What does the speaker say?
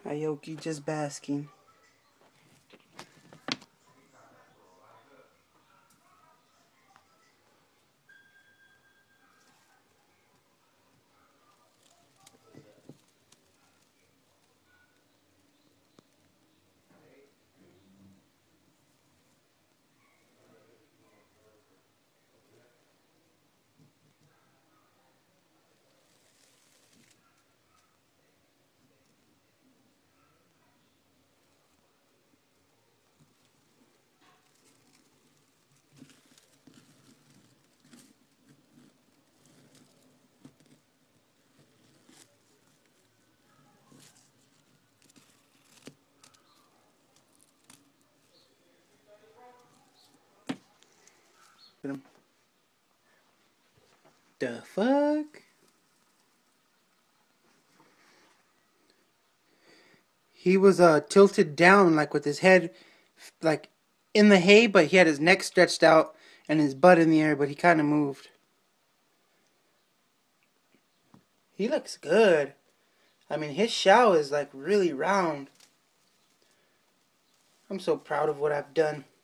Aoki just basking. The fuck? He was tilted down, like with his head like in the hay, but he had his neck stretched out and his butt in the air, but he kind of moved. He looks good. I mean, his shell is like really round. I'm so proud of what I've done.